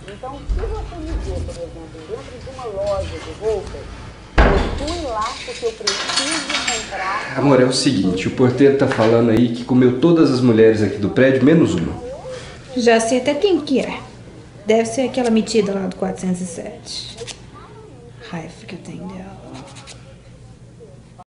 Então, se você me vê, por exemplo, dentro de uma loja de roupas, eu fui lá porque eu preciso comprar... Amor, é o seguinte, o porteiro tá falando aí que comeu todas as mulheres aqui do prédio, menos uma. Já sei até quem que é. Deve ser aquela metida lá do 407. Raiva que eu tenho dela.